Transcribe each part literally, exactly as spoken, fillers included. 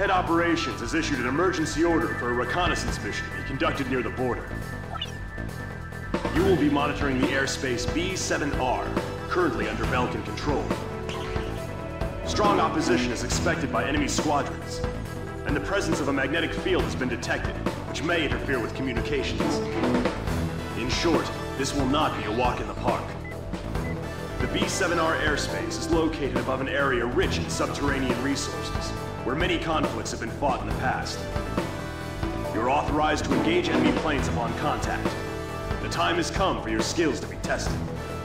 Head Operations has issued an emergency order for a reconnaissance mission to be conducted near the border. You will be monitoring the airspace B seven R, currently under Belkan control. Strong opposition is expected by enemy squadrons, and the presence of a magnetic field has been detected, which may interfere with communications. In short, this will not be a walk in the park. The B seven R airspace is located above an area rich in subterranean resources, where many conflicts have been fought in the past. You're authorized to engage enemy planes upon contact. The time has come for your skills to be tested.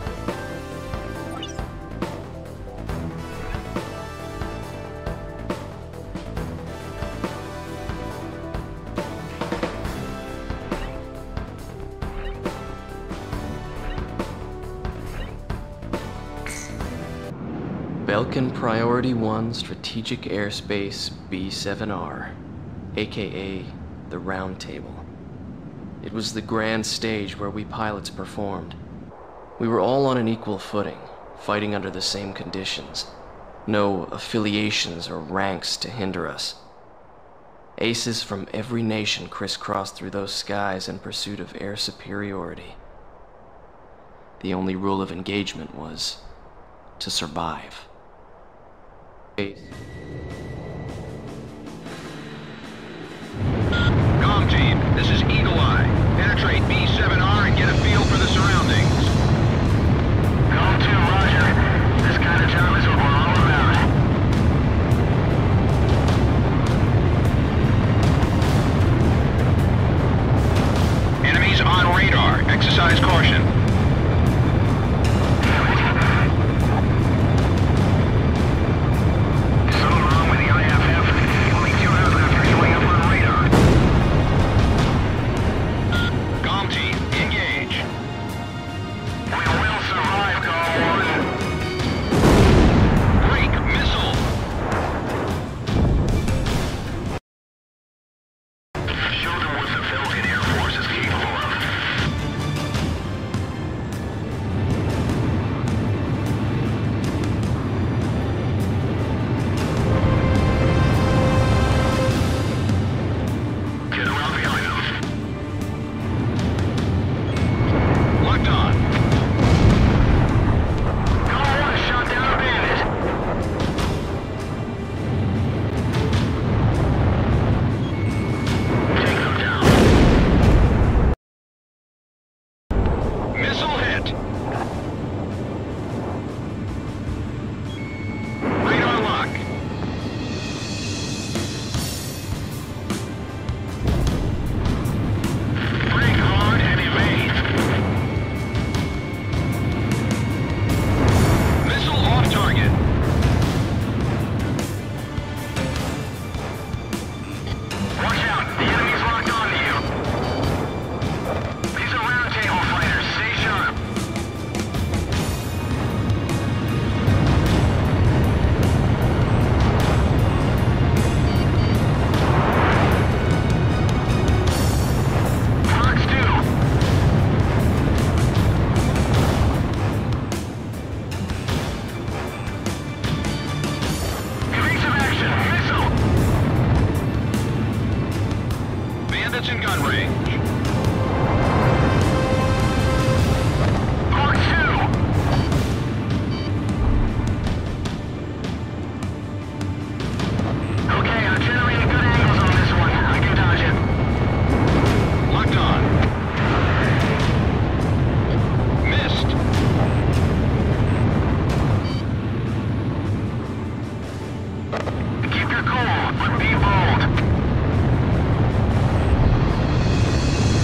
Belkan Priority one Strategic Airspace B seven R, aka the Round Table. It was the grand stage where we pilots performed. We were all on an equal footing, fighting under the same conditions. No affiliations or ranks to hinder us. Aces from every nation crisscrossed through those skies in pursuit of air superiority. The only rule of engagement was to survive. Galm Team, this is Eagle Eye. Penetrate B seven R and get a feel for the surroundings. Galm Team, roger. This kind of time is what we're all about. Enemies on radar. Exercise caution. In gun range. Mark two! Okay, I'm generating good angles on this one. I can dodge it. Locked on. Missed. Keep your cool, but be bold.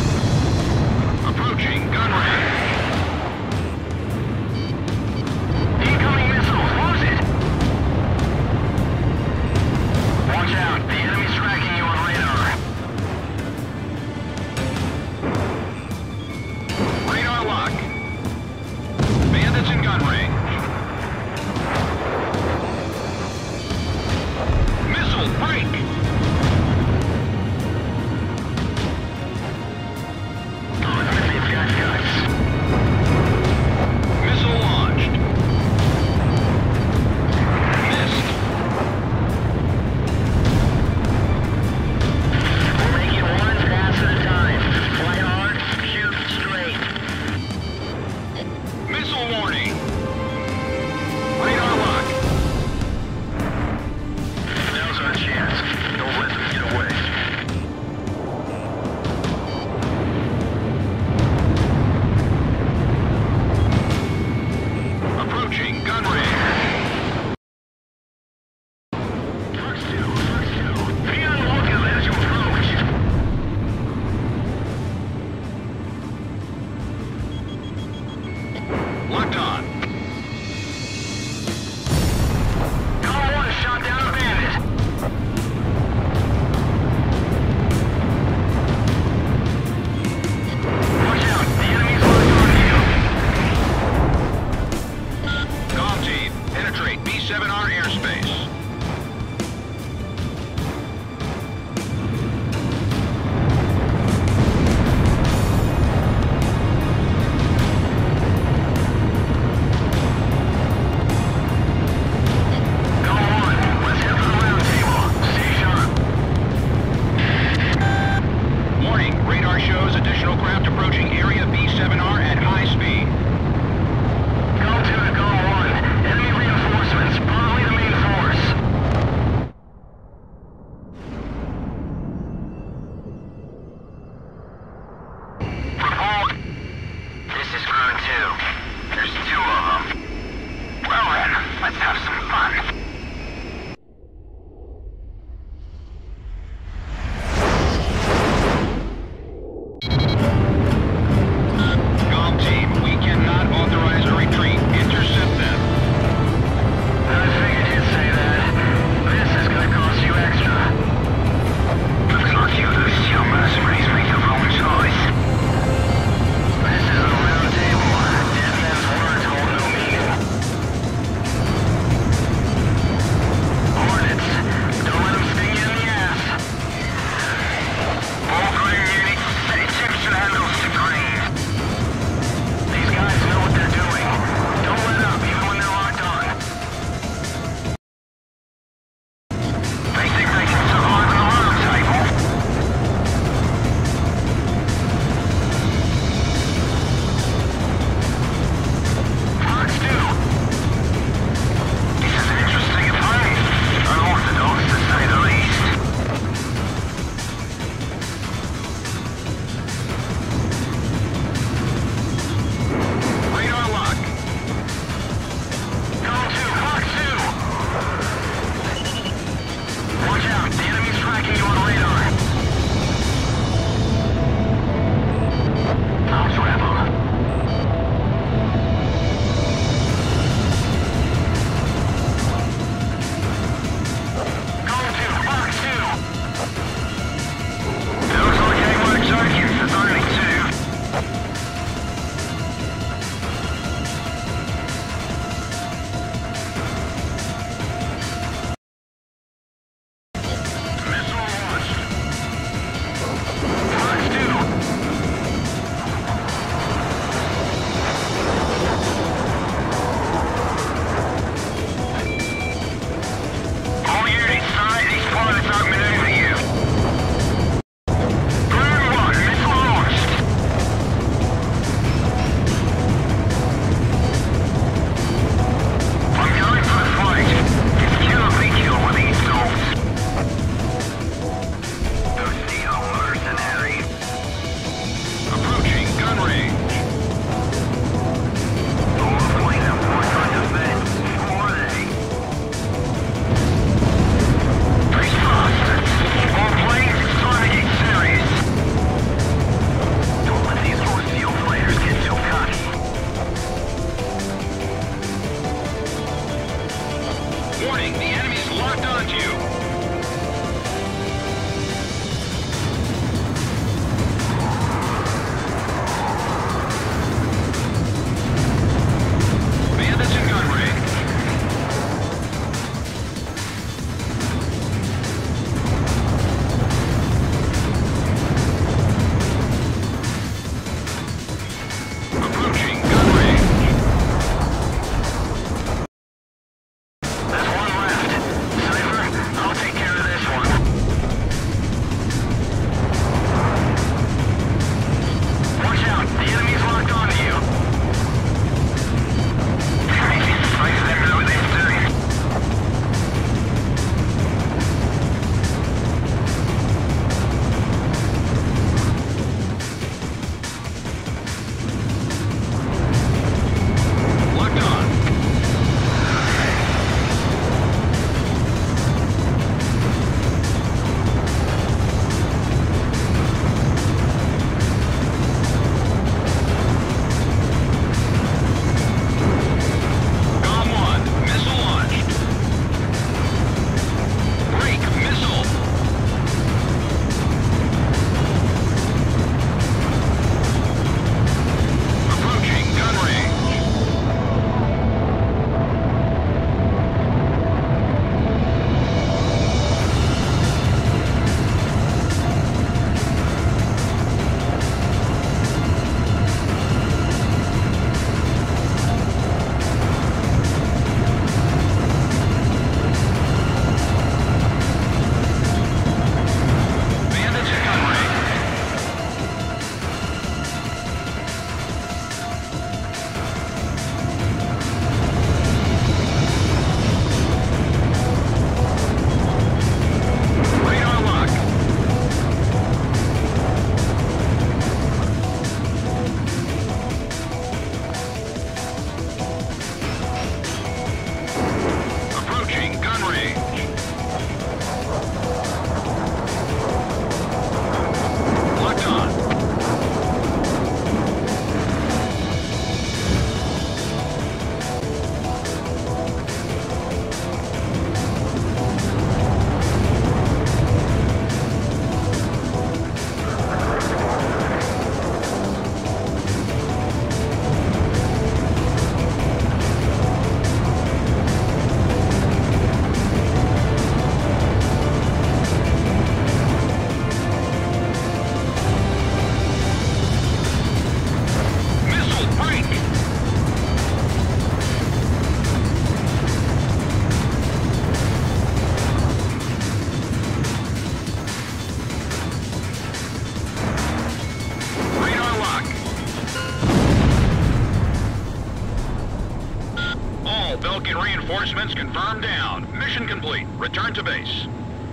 Reinforcements confirmed down. Mission complete. Return to base.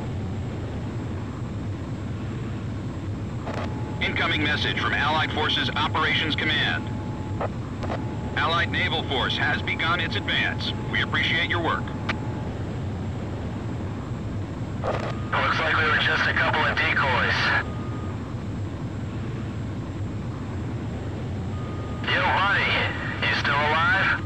Incoming message from Allied Forces Operations Command. Allied Naval Force has begun its advance. We appreciate your work. Looks like we were just a couple of decoys. Yo, buddy, you still alive?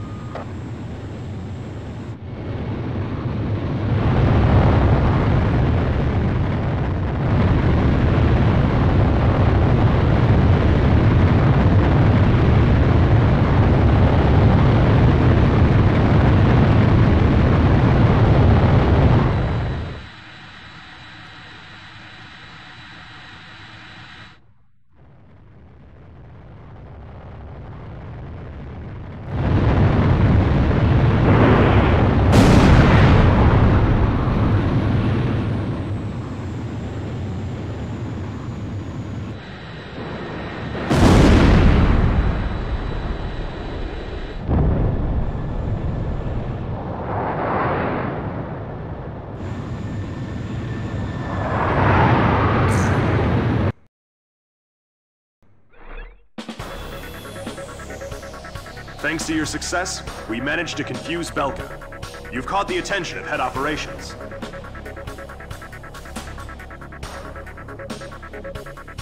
Thanks to your success, we managed to confuse Belkan. You've caught the attention of head operations.